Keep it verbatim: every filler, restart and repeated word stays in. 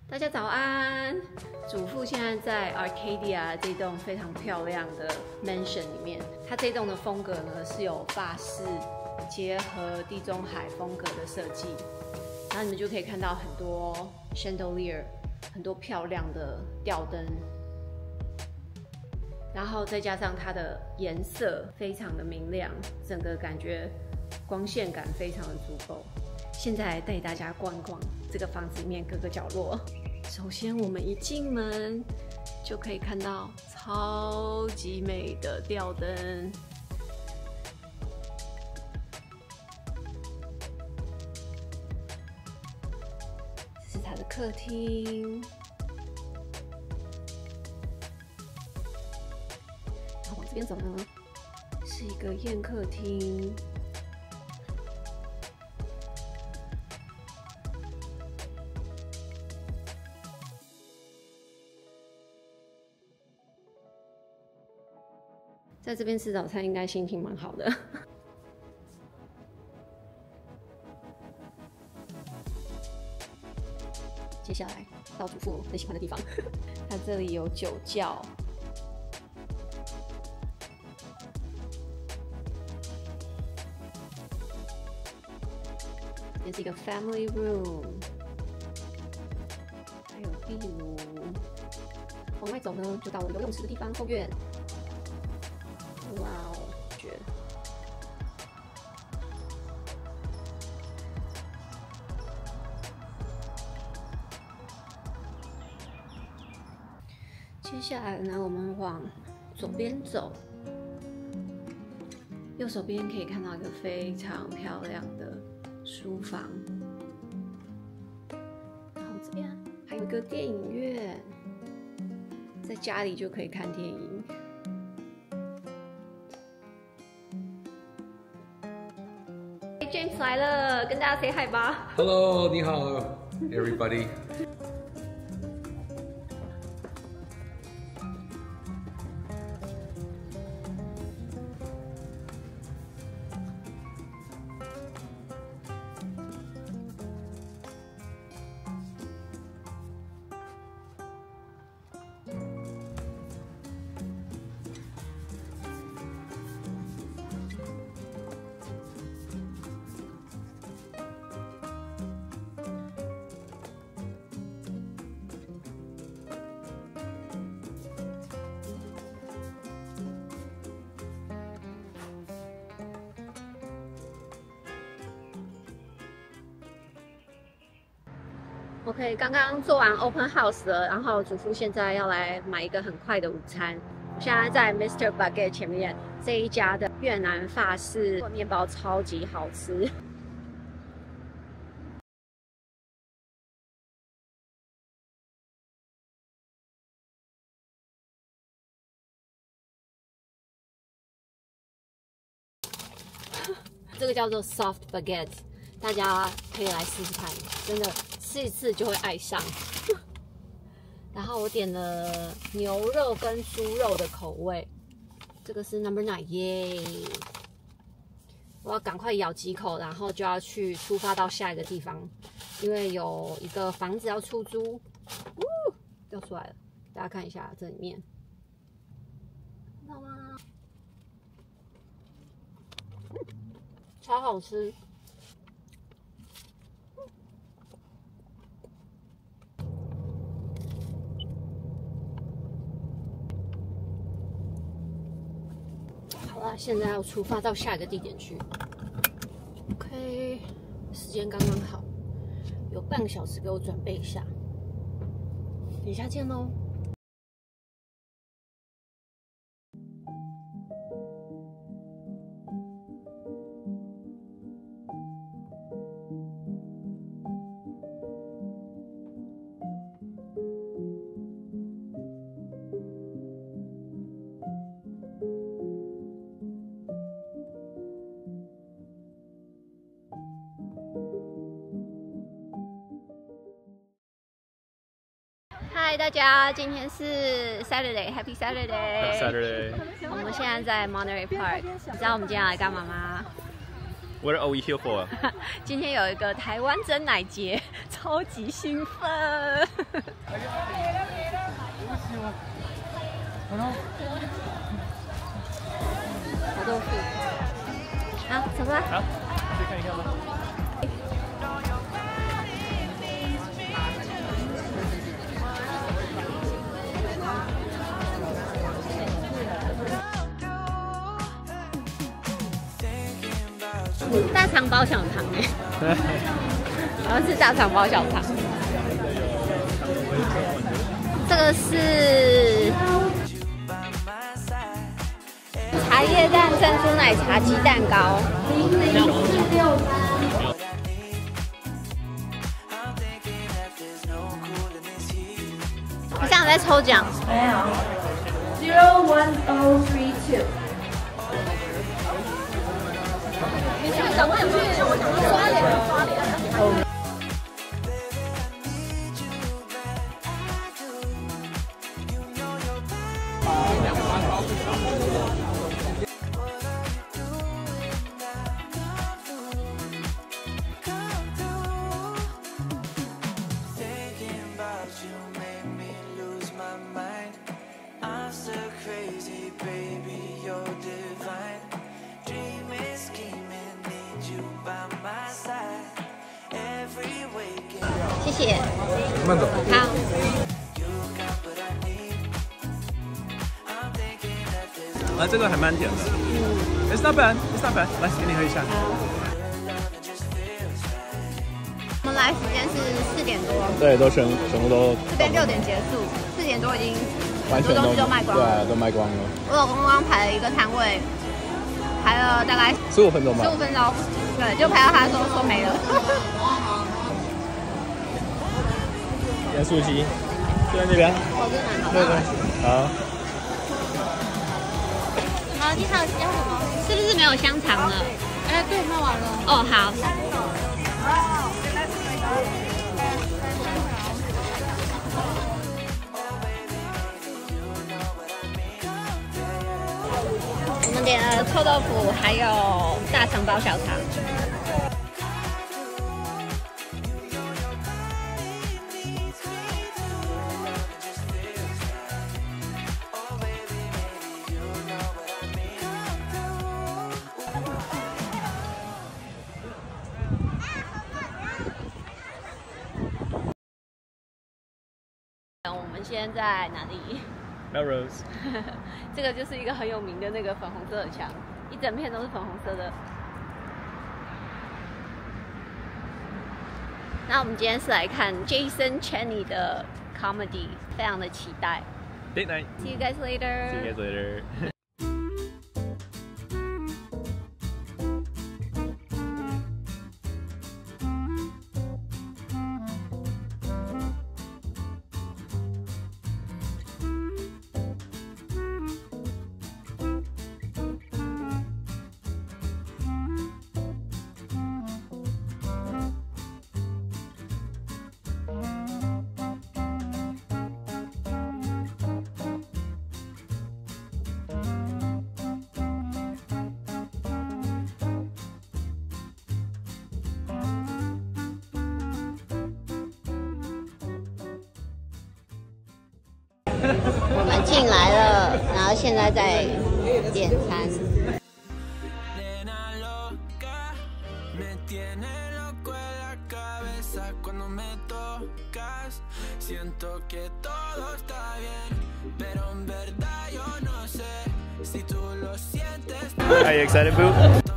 大家早安！祖父现在在 Arcadia 这栋非常漂亮的 mansion 里面。它这栋的风格呢是有法式结合地中海风格的设计，然后你们就可以看到很多 chandelier， 很多漂亮的吊灯，然后再加上它的颜色非常的明亮，整个感觉光线感非常的足够。现在来带大家逛一逛这个房子里面各个角落。首先，我们一进门就可以看到超级美的吊灯，这是它的客厅，然后往这边走呢，是一个宴客厅。在这边吃早餐应该心情蛮好的。接下来到祖父最喜欢的地方，它这里有酒窖，这是一个 family room， 还有壁炉。往外走呢，就到了游泳池的地方，后院。哇哦，绝！接下来呢，我们往左边走，右手边可以看到一个非常漂亮的书房，然后这边还有一个电影院，在家里就可以看电影。James 来了，跟大家 say hi 吧。 Hello， 你好 ，everybody。 OK， 刚刚做完 Open House 了，然后祖父现在要来买一个很快的午餐。我现在在 Mister Baguette 前面这一家的越南法式面包超级好吃。这个叫做 Soft Baguette， 大家可以来试试看，真的。吃一次就会爱上。然后我点了牛肉跟猪肉的口味，这个是 Number Nine， 耶！我要赶快咬几口，然后就要去出发到下一个地方，因为有一个房子要出租。呜，掉出来了，大家看一下这里面，看到吗？嗯，超好吃。好了，现在要出发到下一个地点去。OK， 时间刚刚好，有半个小时给我准备一下。等一下见喽。嗨，大家，今天是 Saturday，Happy Saturday。 Saturday。 我们现在在 Monterey Park， 你知道我们今天来干嘛吗？ What are we here for? 今天有一个台湾珍奶节，超级兴奋。好豆腐。好，走吧。 好，去看一看吧。 大肠包小肠哎，然后是大肠包小肠。这个是茶叶蛋珍珠奶茶鸡蛋糕。我现在在抽奖。没有。Zero one oh three two。想不想去？我想去刷脸，刷脸。谢谢， 慢走。 好。 啊，这个还蛮甜的。嗯 ，It's not bad, it's not bad。来，给你喝一下。 我们来时间是四点多。 对，都全全部都。 这边六点结束，四点多已经完全很多东西都卖光了。 对，都卖光了。 我老公刚刚排了一个摊位，排了大概十五分钟吧。 十五分钟，对，就排到他说说没了。 盐酥鸡，就在那边。 哦，这蛮好。 对对。好。 好，你好，要什么？是不是没有香肠了？哎，对，卖完了。哦，好。我们点了臭豆腐，还有大肠包小肠。我们现在在哪里 Melrose 这个就是一个很有名的那个粉红色的墙，一整片都是粉红色的。那我们今天是来看 Jason Cheney 的 comedy， 非常的期待。 Date night. See you guys later. See you guys later. 我们进来了，然后现在在点餐。 Are you excited, Boo?